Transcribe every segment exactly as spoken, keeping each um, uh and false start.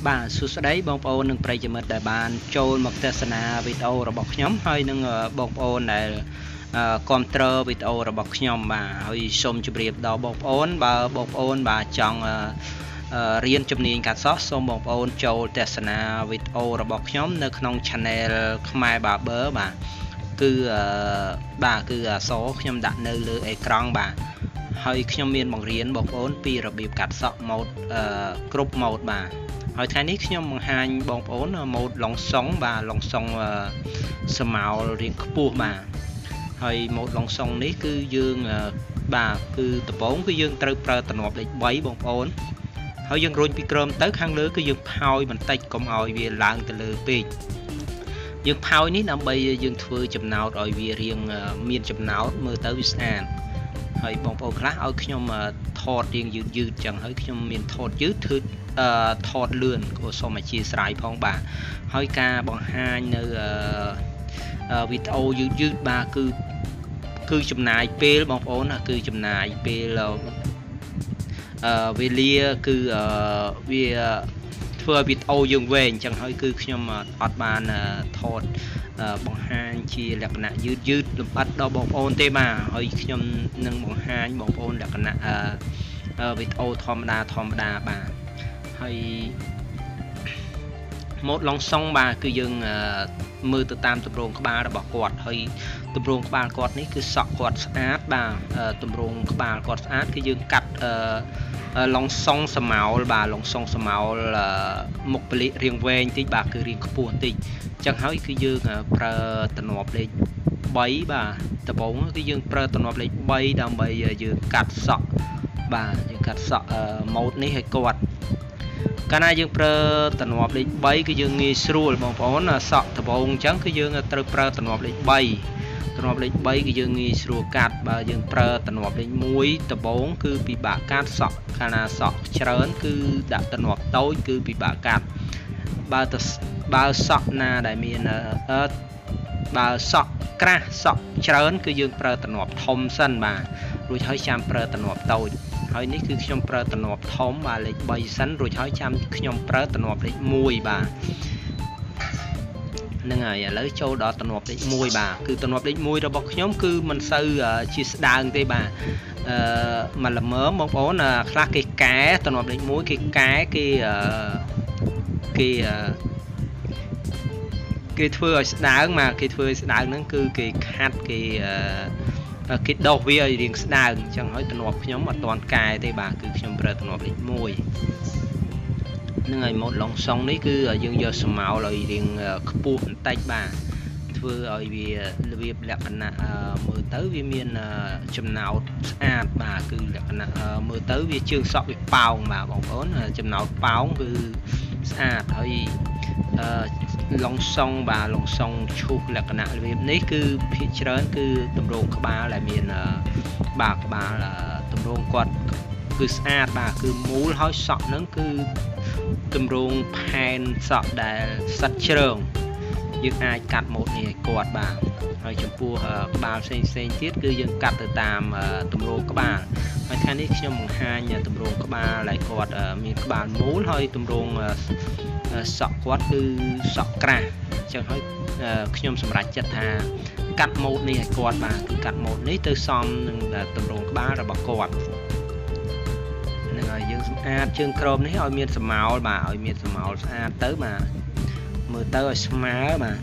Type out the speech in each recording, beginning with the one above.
បាទសួស្តីបងប្អូននិងប្រិយមិត្តដែលបានចូលមកទស្សនាវីដេអូរបស់ខ្ញុំហើយនឹងបងប្អូនដែលគាំទ្រវីដេអូរបស់ខ្ញុំបាទហើយសូមជម្រាបដល់បងប្អូនបើបងប្អូនបាទចង់រៀនជំនាញកាត់សក់សូមបងប្អូនចូលទស្សនាវីដេអូរបស់ខ្ញុំនៅក្នុង channel ខ្មែរ Barber បាទគឺបាទគឺអក្សរខ្ញុំដាក់នៅលើអេក្រង់បាទហើយខ្ញុំមានបង្រៀនបងប្អូនពីរបៀបកាត់សក់ម៉ូដគ្រប់ម៉ូដបាទហើយថ្ងៃនេះខ្ញុំបង្ហាញបងប្អូនម៉ូដឡុងសុងបាទឡុងសុងស្មៅរាងខ្ពស់បាទហើយម៉ូដឡុងសុងនេះគឺយើងបាទគឺដំបូងគឺយើងត្រូវប្រើតំណប់លេខបីបងប្អូនហើយយើងរុញពីក្រោមទៅខាងលើគឺយើងផោយបន្តិចកុំឲ្យវាឡើងទៅលើពេកយើងផោយនេះដើម្បីយើងធ្វើចំណោតឲ្យវារាងមានចំណោតមើលទៅវាស្អាតហើយបងប្អូនខ្លះឲ្យខ្ញុំថតរៀងយឺតយឺតចឹងហើយខ្ញុំមានថតយឺតធ្វើថតលឿនក៏សូមអធិស្ឋានផងបាទហើយការបង្ហាញនៅវីដេអូយឺតយឺតបាទគឺគឺចំណាយពេលបងប្អូនគឺចំណាយពេលវេលាគឺវាធ្វើវីដេអូយើងវែងអញ្ចឹងហើយគឺខ្ញុំអត់បានថតបង្ហាញជាលក្ខណៈយឺតយឺតលម្អិតដល់បងប្អូនទេបាទហើយខ្ញុំនឹងបង្ហាញបងប្អូនលក្ខណៈវីដេអូធម្មតាធម្មតាបាទហើយម៉ូដឡុងសុងបាទគឺយើងមើលទៅតាមទម្រង់ក្បាលរបស់គាត់ហើយទម្រង់ក្បាលគាត់នេះគឺសក់គាត់ស្អាតបាទទម្រង់ក្បាលគាត់ស្អាតគឺយើងកាត់ឡុងសុងស្មៅបាទឡុងសុងស្មៅមុខពលិរាងវែងតិចបាទគឺរាងខ្ពស់តិចអញ្ចឹងហើយគឺយើងប្រើតំណប់លេខបីបាទដំបូងគឺយើងប្រើតំណប់លេខបីដើម្បីយើងកាត់សក់បាទយើងកាត់សក់ម៉ូដនេះឲ្យគាត់កាលណាយើងប្រើតំណប់លេខបីគឺយើងងាយស្រួលបងប្អូនសក់ដំបូងអញ្ចឹងគឺយើងត្រូវប្រើតំណប់លេខបីតំណប់លេខបីគឺយើងងាយស្រួលកាត់បើយើងប្រើតំណប់លេខមួយដំបូងគឺពិបាកកាត់សក់កាលណាសក់ច្រើនគឺដាក់តំណប់តូចគឺពិបាកកាត់បើទៅបើសក់ណាដែលមានបើសក់ក្រាស់សក់ច្រើនគឺយើងប្រើតំណប់ធំសិនបាទរួចហើយចាំប្រើតំណប់តូចហើយនេះគឺខ្ញុំប្រើតំណប់ធំបាទលេខបីសិនរួចហើយចាំខ្ញុំប្រើតំណប់លេខមួយបាទហ្នឹងហើយឥឡូវចូលដល់តំណប់លេខមួយបាទគឺតំណប់លេខមួយរបស់ខ្ញុំគឺមិនសូវជាស្ដើងទេបាទអឺមកល្មមបងប្អូនខ្លះគេកែតំណប់លេខមួយគេកែគេគេគេធ្វើឲ្យស្ដើងមកគេធ្វើឲ្យស្ដើងហ្នឹងគឺគេខាត់គេគេដោះវាឲ្យរាងស្ដើងអញ្ចឹងហើយតំណប់ខ្ញុំអត់ទាន់កែទេបាទគឺខ្ញុំប្រើតំណប់លេខមួយនឹងឲ្យម៉ូដឡុងសុងនេះគឺយើងយកស្មៅឲ្យរាងខ្ពស់បន្តិចបាទធ្វើឲ្យវារបៀបលក្ខណៈមើលទៅវាមានចំណោតស្អាតបាទគឺលក្ខណៈមើលទៅវាជើងសក់វាប៉ោងបាទបងប្អូនចំណោតប៉ោងគឺស្អាតហើយឡុងសុងបាទឡុងសុងឈូសលក្ខណៈរបៀបនេះគឺភាគច្រើនគឺទម្រង់ក្បាលដែលមានបាទក្បាលទម្រង់គាត់គឺស្អាតបាទគឺមូលហើយសក់ហ្នឹងគឺទម្រង់ផែនសក់ដែលសិតជ្រើងយើងអាចកាត់ម៉ូដនេះឲ្យគាត់បាទហើយចំពោះក្បាលផ្សេងផ្សេងទៀតគឺយើងកាត់ទៅតាមទម្រង់ក្បាលហើយថ្ងៃនេះខ្ញុំបង្ហាញទម្រង់ក្បាលដែលគាត់មានក្បាលមូលហើយទម្រង់សក់គាត់គឺសក់ក្រាស់អញ្ចឹងហើយខ្ញុំសម្រេចចិត្តថាកាត់ម៉ូដនេះឲ្យគាត់បាទគឺកាត់ម៉ូដនេះទៅសមនឹងទម្រង់ក្បាលរបស់គាត់នឹងឲ្យយើងសម្អាតជើងក្រោមនេះឲ្យមានស្មៅបាទឲ្យមានស្មៅស្អាតទៅបាទមើលទៅឲ្យស្មើបាទ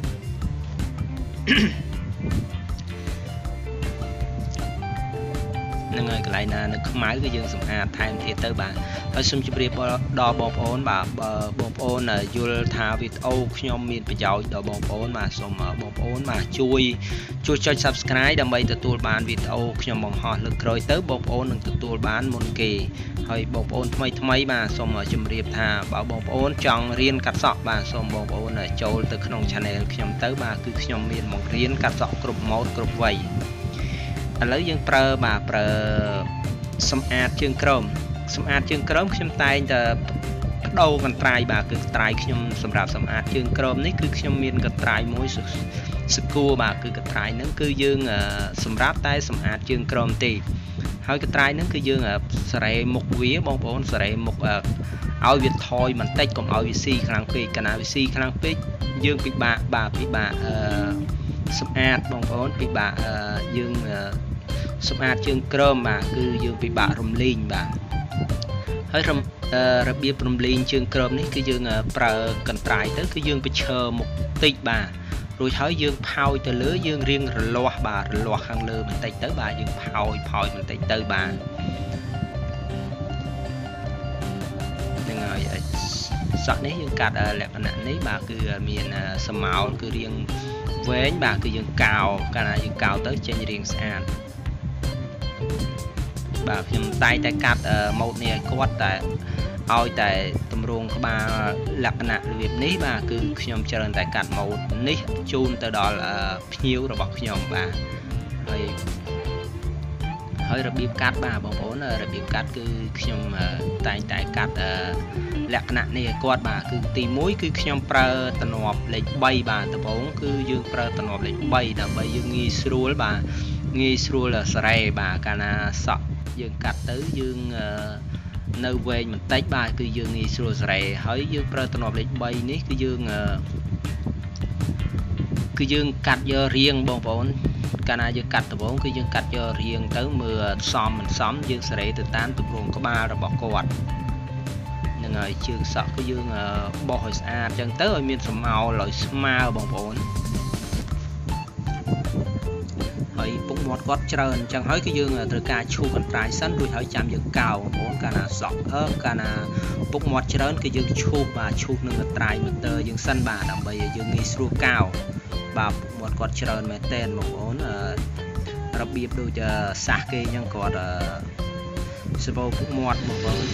នឹងហើយកន្លែងណានៅខ្មៅគឺយើងសម្អាតថែមទៀតទៅបាទហើយសូមជម្រាបដល់បងប្អូនបាទបើបងប្អូនយល់ថាវីដេអូខ្ញុំមានប្រយោជន៍ដល់បងប្អូនបាទសូមបងប្អូនបាទជួយជួយចុច Subscribe ដើម្បីទទួលបានវីដេអូខ្ញុំបង្ហោះលើកក្រោយទៅបងប្អូននឹងទទួលបានមុនគេហើយបងប្អូនថ្មីថ្មីបាទសូមជម្រាបថាបើបងប្អូនចង់រៀនកាត់សក់បាទសូមបងប្អូនចូលទៅក្នុង Channel ខ្ញុំទៅបាទគឺខ្ញុំមានបង្រៀនកាត់សក់គ្រប់ម៉ូដគ្រប់វ័យឥឡូវយើងប្រើបាទប្រើសម្អាតជើងក្រោមសម្អាតជើងក្រោមខ្ញុំតែងតែបដូរកន្ត្រៃបាទគឺកន្ត្រៃខ្ញុំសម្រាប់សម្អាតជើងក្រោមនេះគឺខ្ញុំមានកន្ត្រៃមួយសកួរបាទគឺកន្ត្រៃហ្នឹងគឺយើងសម្រាប់តែសម្អាតជើងក្រោមទេហើយកត្រៃហ្នឹងគឺយើងសរេមុខវាបងប្អូនសរេមុខឲ្យវាថយបន្តិចកុំឲ្យវាស៊ីខ្លាំងពេកកាលណាវាស៊ីខ្លាំងពេកយើងពិបាកបាទពិបាកអឺសម្អាតបងប្អូនពិបាកយើងសម្អាតជើងក្រមបាទគឺយើងពិបាករំលែងបាទហើយរបៀបរំលែងជើងក្រមនេះគឺយើងប្រើកន្ត្រៃទៅគឺយើងបញ្ឈរមុខតិចបាទរួចហើយយើងផោយទៅលើយើងរៀងរលាស់បាទរលាស់ខាងលើបន្តិចទៅបាទយើងផោយផោយបន្តិចទៅបាទហ្នឹងហើយសក់នេះយើងកាត់លក្ខណៈនេះបាទគឺមានស្មោលគឺរៀងវែងបាទគឺយើងកោកាលណាយើងកោទៅចេញរៀងស្អាតបាទខ្ញុំតែតែកាត់ម៉ូដនេះឲ្យគាត់តែឲ្យតែតម្រងក្បាលលក្ខណៈរបៀបនេះបាទគឺខ្ញុំច្រើនតែកាត់ម៉ូដនេះជូនទៅដល់ភ្ញៀវរបស់ខ្ញុំបាទហើយហើយរបៀបកាត់បាទបងប្អូនរបៀបកាត់គឺខ្ញុំតែងតែកាត់លក្ខណៈនេះឲ្យគាត់បាទគឺទីមួយគឺខ្ញុំប្រើតំណប់លេខបីបាទដំបូងគឺយើងប្រើតំណប់លេខបីដើម្បីយើងងាយស្រួលបាទងាយស្រួលសរេបាទកាលណាសក់យើងកាត់ទៅយើងនៅវែងបន្តិចបាទគឺយើងងាយស្រួលសរេហើយយើងប្រើតំណប់លេខបីនេះគឺយើងគឺយើងកាត់យករៀងបងប្អូនកាលណាយើងកាត់ដំបូងគឺយើងកាត់យករៀងទៅមើលសមមិនសមយើងសរេទៅតាមទម្រង់ក្បាលរបស់គាត់នឹងហើយជើងសក់គឺយើងបោះឲ្យស្អាតអញ្ចឹងទៅឲ្យមានស្រមោលឲ្យស្មើបងប្អូនហើយពុកមាត់គាត់ច្រើនអញ្ចឹងហើយគឺយើងត្រូវការឈូសកន្ត្រៃសិនរួចហើយចាំយើងកោបងប្អូនកាលណាសក់អើកាលណាពុកមាត់ច្រើនគឺយើងឈូសបាទឈូសនឹងកន្ត្រៃម៉ូទ័រយើងសិនបាទដើម្បីឲ្យយើងងាយស្រួលកោបាទពុកមាត់គាត់ច្រើនមែនតើបងប្អូនរបៀបដូចសាសគេអញ្ចឹងគាត់សបោពុកមាត់បងប្អូន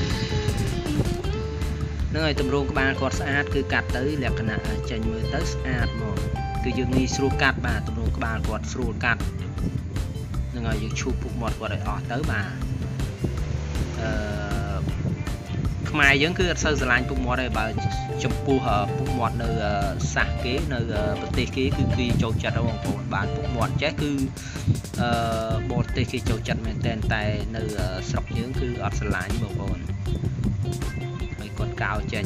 នឹងឲ្យតម្រងក្បាលគាត់ស្អាតគឺកាត់ទៅលក្ខណៈចេញមើលទៅស្អាតមកគឺយើងងាយស្រួលកាត់បាទតម្រងក្បាលគាត់ស្រួលកាត់នឹងឲ្យយើងឈូសពុកមាត់គាត់ឲ្យអស់ទៅបាទអឺខ្មែរយើងគឺអត់សូវស្រឡាញ់ពុកមាត់ទេបើចំពោះពុកមាត់នៅសាសគេនៅប្រទេសគេគឺគេចូលចិត្តបងប្អូនបាទពុកមាត់ចេះគឺអឺបរទេសគេចូលចិត្តមែនតែតែនៅស្រុកយើងគឺអត់ស្រឡាញ់បងប្អូនហើយគាត់កោចេញ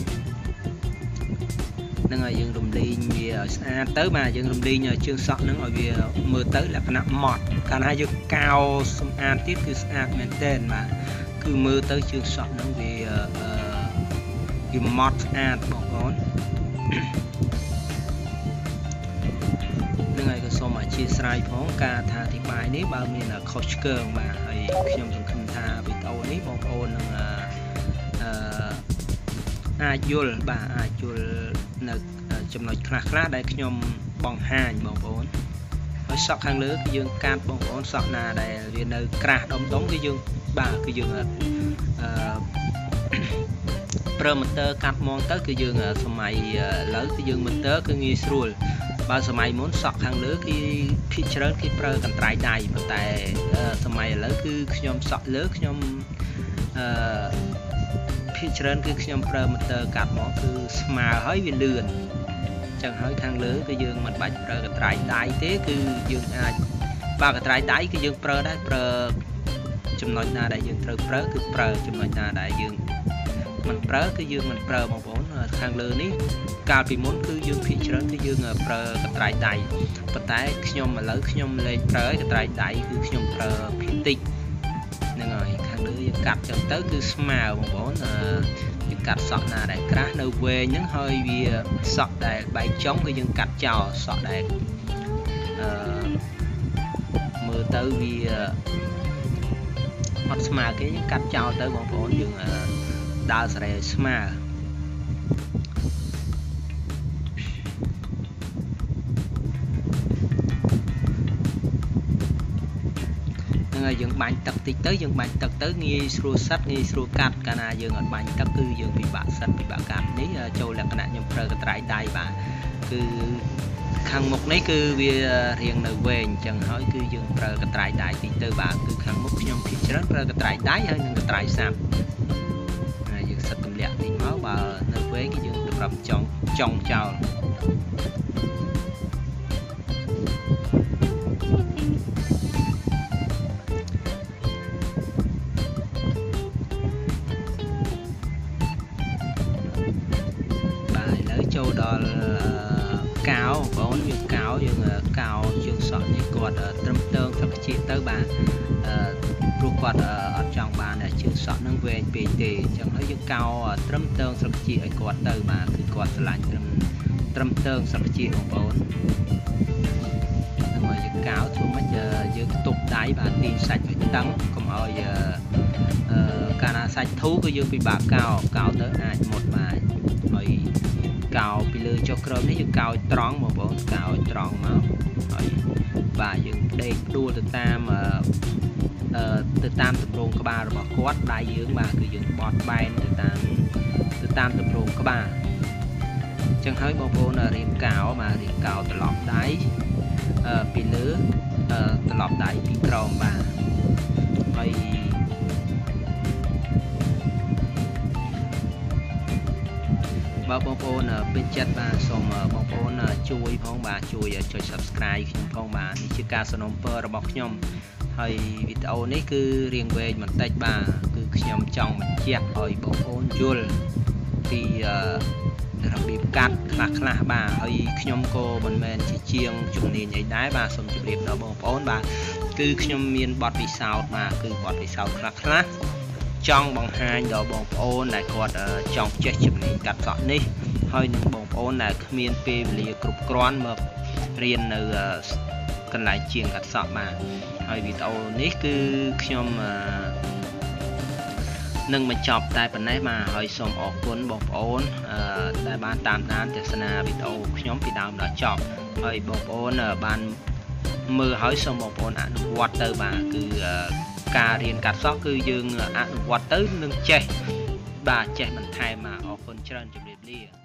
នឹងឲ្យយើងរំលែងវាឲ្យស្អាតទៅបាទយើងរំលែងជើងសក់នឹងឲ្យវាមើលទៅលក្ខណៈម៉ត់កាលណាយើងកោសម្អាតទៀតគឺស្អាតមែនទែនបាទគឺមើលទៅជើងសក់នឹងវាវាម៉ត់ស្អាតបងប្អូននឹងហើយក៏សូមអធិស្ឋានផងការថាអធិប្បាយនេះបើមានខុសឆ្គងបាទហើយខ្ញុំសង្ឃឹមថាវីដេអូនេះបងប្អូននឹងអឺអាចយល់បាទអាចយល់នៅចំណុចខ្លះខ្លះដែលខ្ញុំបង្ហាញបងប្អូនហើយសក់ខាងលើគឺយើងកាត់បងប្អូនសក់ណាដែលវានៅក្រាស់ដុំដុំគឺយើងបាទគឺយើងអឺប្រើម៉ូទ័រកាត់មកទៅគឺយើងសម័យឥឡូវគឺយើងម៉ូទ័រគឺងាយស្រួលបើសម័យមុនសក់ខាងលើគឺភាគច្រើនគេប្រើកន្ត្រៃដៃប៉ុន្តែសម័យឥឡូវគឺខ្ញុំសក់លើខ្ញុំអឺភាគច្រើនគឺខ្ញុំប្រើម៉ូទ័រកាត់មកគឺស្មើហើយវាលឿនអញ្ចឹងហើយខាងលើគឺយើងមិនបាច់ប្រើកន្ត្រៃដៃទេគឺយើងអាចបើកន្ត្រៃដៃគឺយើងប្រើដែរប្រើចំណុចណាដែលយើងត្រូវប្រើគឺប្រើចំណុចណាដែលយើងមិនប្រើគឺយើងមិនប្រើបងប្អូនខាងលើនេះកាលពីមុនគឺយើងភាគច្រើនគឺយើងប្រើកន្ត្រៃដៃប៉ុន្តែខ្ញុំឥឡូវខ្ញុំលែងប្រើកន្ត្រៃដៃគឺខ្ញុំប្រើភាគតិចហ្នឹងហើយខាងលើយើងកាត់ចឹងទៅគឺស្មើបងប្អូនយើងកាត់សក់ណាដែលក្រាស់នៅវែងហ្នឹងហើយវាសក់ដែលបែកចុងគឺយើងកាត់ចោលសក់ដែលអឺមើលទៅវាអត់ស្មើគេយើងកាត់ចោលទៅបងប្អូនយើងដើរសរេស្មើហើយយើងបាញ់ទឹកតិចទៅយើងបាញ់ទឹកទៅងាយស្រួលសិតងាយស្រួលកាត់កាលណាយើងអត់បាញ់ទឹកគឺយើងពិបាកសិតពិបាកកាត់នេះចូលលក្ខណៈខ្ញុំប្រើកន្ត្រៃដៃបាទគឺខាងមុខនេះគឺវារៀងនៅវែងអញ្ចឹងហើយគឺយើងប្រើកន្ត្រៃដៃតិចទៅបាទគឺខាងមុខខ្ញុំភាគច្រើនប្រើកន្ត្រៃដៃហើយនឹងកន្ត្រៃសាប់ហើយយើងសិតទម្លាក់តិចមកបើនៅវែងគឺយើងសម្រាប់ចង់ចង់ចោល châu đó cáo bốn dương cáo dương cao dương sọ như quạt trâm tương thật là chi tới bà ru quạt ở trong bà này chương sọ nâng về bị tì chẳng thấy dương cao trâm tương thật chi ở quạt tới bàคือquạt lạnh trâm tương thật chiของbốn mà dương cáo thôi mấy giờ dương tục đáy bà tìm sạch phải tấn không ở giờ cà na sạch thú của dương bị bà cao cao tới ai một mà rồi cao bị lừa cho cơm đấy dương cao tròn mà bốn cao tròn máu rồi bà dương đây đua từ tam mà từ tam tập rôn các bà rồi bỏ quát đại dương bà cứ dương bọt bay từ tam từ tam tập rôn các bà chẳng thấy bông bông là riêng cao mà riêng cao từ lọt đáy bị lứa từ lọt đáy bị tròn bà rồi bao bông bông bên chất bà xong bông bông chui phong bà chui cho subscribe phong bà thì chưa ca sân ông per bọc nhom hay video này cứ riêng về mình tay bà cứ nhom trong mình chẹt rồi bông bông chul thì đặc biệt cắt khạc khạc bà hay nhom cô mình men chỉ chiêng chung nền nhảy đáy bà xong chụp đẹp đó bông bông bà cứ nhom miên bọt bị sao mà cứ bọt bị sao khạc khạc trong bằng hai đó bông ôn này còn trong chết chụp này cắt gọn đi hơi những bông ôn này miền pe lìa cục cron mà riêng ở cần lại chiên cắt sọ mà hơi bị tàu ní cứ nhom nâng mình chọc tại phần này mà hơi xong ở cuốn bông ôn tại ban tam tám từ sana bị tàu nhóm bị đào đã chọc hơi bông ôn ở ban mưa hơi xong bông ôn ăn quạt từ bà cứ cà riêng cắt sóc cứ dương ăn quạt tới nâng chè bà chè mình thay mà ở con trơn chụp đẹp đi